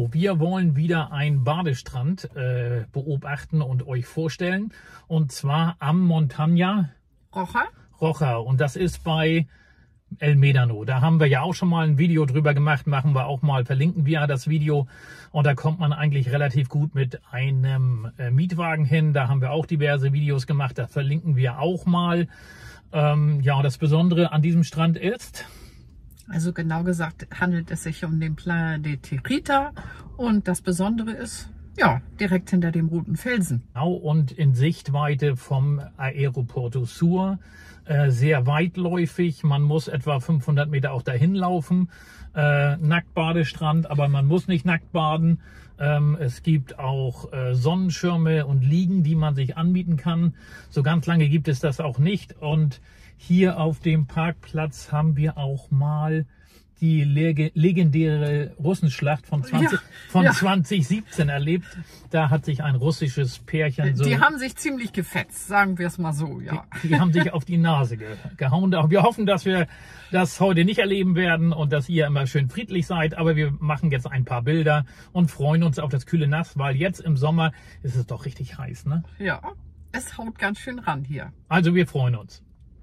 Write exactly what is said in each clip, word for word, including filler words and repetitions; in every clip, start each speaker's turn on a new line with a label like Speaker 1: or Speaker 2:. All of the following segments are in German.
Speaker 1: So, wir wollen wieder einen Badestrand äh, beobachten und euch vorstellen. Und zwar am Montaña
Speaker 2: Rocha.
Speaker 1: Rocha. Und das ist bei El Médano. Da haben wir ja auch schon mal ein Video drüber gemacht. Machen wir auch mal, verlinken wir das Video. Und da kommt man eigentlich relativ gut mit einem äh, Mietwagen hin. Da haben wir auch diverse Videos gemacht. Da verlinken wir auch mal. Ähm, ja, und das Besondere an diesem Strand ist...
Speaker 2: Also genau gesagt handelt es sich um den Playa de Tirita und das Besondere ist, ja, direkt hinter dem roten Felsen.
Speaker 1: Genau, und in Sichtweite vom Aeroporto Sur, äh, sehr weitläufig. Man muss etwa fünfhundert Meter auch dahin laufen. Äh, Nacktbadestrand, aber man muss nicht nackt baden. Ähm, es gibt auch äh, Sonnenschirme und Liegen, die man sich anmieten kann. So ganz lange gibt es das auch nicht. Und hier auf dem Parkplatz haben wir auch mal die leg legendäre Russenschlacht von, zwanzig, ja, von ja. zwanzig siebzehn erlebt. Da hat sich ein russisches Pärchen so...
Speaker 2: Die haben sich ziemlich gefetzt, sagen wir es mal so, ja.
Speaker 1: Die, die haben sich auf die Nase ge gehauen. Wir hoffen, dass wir das heute nicht erleben werden und dass ihr immer schön friedlich seid. Aber wir machen jetzt ein paar Bilder und freuen uns auf das kühle Nass, weil jetzt im Sommer ist es doch richtig heiß, ne?
Speaker 2: Ja, es haut ganz schön ran hier.
Speaker 1: Also wir freuen uns.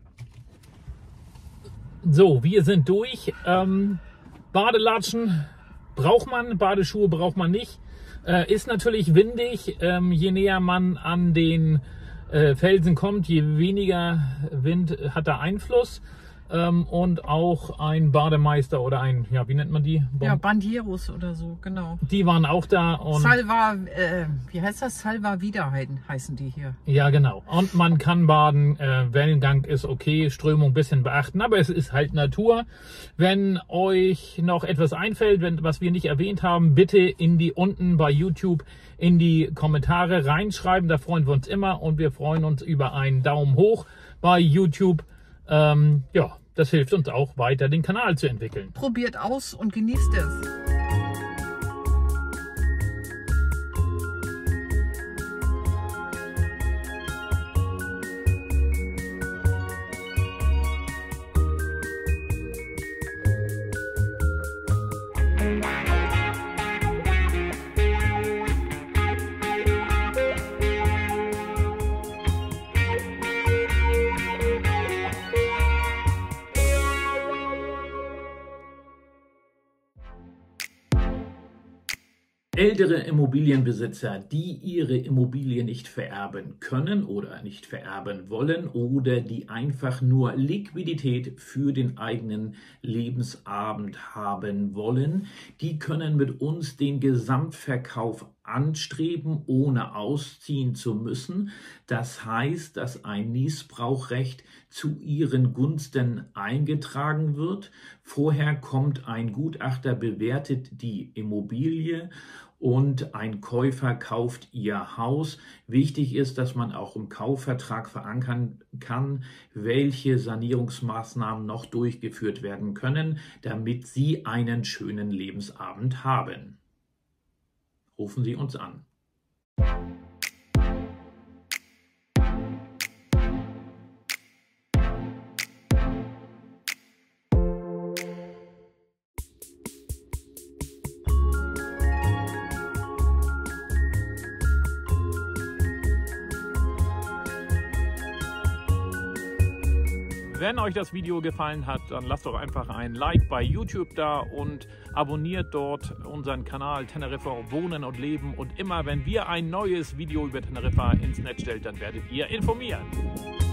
Speaker 1: So, wir sind durch. Ähm, Badelatschen braucht man, Badeschuhe braucht man nicht. Äh, ist natürlich windig. Ähm, je näher man an den äh, Felsen kommt, je weniger Wind hat da Einfluss. Ähm, und auch ein Bademeister oder ein, ja, wie nennt man die?
Speaker 2: Bon ja, Bandieros oder so, genau.
Speaker 1: Die waren auch da. Und
Speaker 2: Salva, äh, wie heißt das? Salva Wiederheiden heißen die hier.
Speaker 1: Ja, genau. Und man kann baden, äh, Wellengang ist okay, Strömung ein bisschen beachten, aber es ist halt Natur. Wenn euch noch etwas einfällt, wenn, was wir nicht erwähnt haben, bitte in die unten bei YouTube in die Kommentare reinschreiben, da freuen wir uns immer und wir freuen uns über einen Daumen hoch bei YouTube. Ähm, ja, das hilft uns auch weiter, den Kanal zu entwickeln.
Speaker 2: Probiert aus und genießt es.
Speaker 1: Ältere Immobilienbesitzer, die ihre Immobilie nicht vererben können oder nicht vererben wollen oder die einfach nur Liquidität für den eigenen Lebensabend haben wollen, die können mit uns den Gesamtverkauf anstreben, ohne ausziehen zu müssen. Das heißt, dass ein Niesbrauchrecht zu ihren Gunsten eingetragen wird. Vorher kommt ein Gutachter, bewertet die Immobilie und ein Käufer kauft ihr Haus. Wichtig ist, dass man auch im Kaufvertrag verankern kann, welche Sanierungsmaßnahmen noch durchgeführt werden können, damit Sie einen schönen Lebensabend haben. Rufen Sie uns an. Wenn euch das Video gefallen hat, dann lasst doch einfach ein Like bei YouTube da und abonniert dort unseren Kanal Teneriffa Wohnen und Leben. Und immer wenn wir ein neues Video über Teneriffa ins Netz stellen, dann werdet ihr informiert.